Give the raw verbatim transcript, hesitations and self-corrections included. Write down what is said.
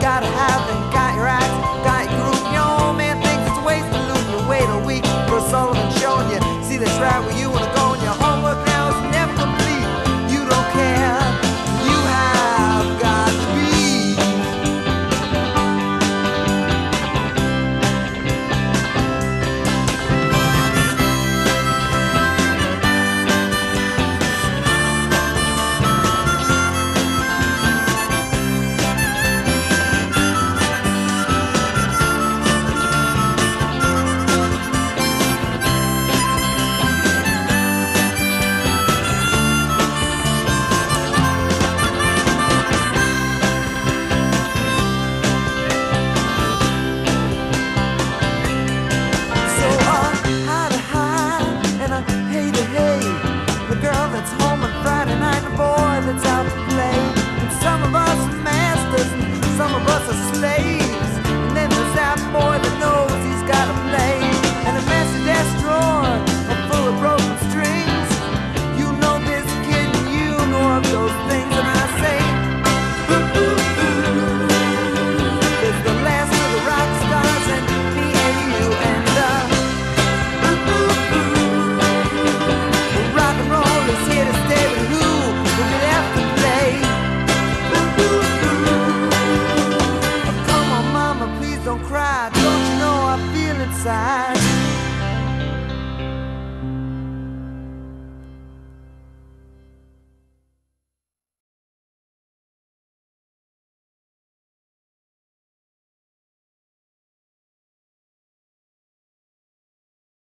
gotta have them, got your acts, got your group. Your old man thinks it's a waste of loot. You wait a week for a Sullivan show and you see this right where you wanna go, and your homework now is never complete. You don't care, you have got to be. That's out to play. And some of us are masters and some of us are slaves.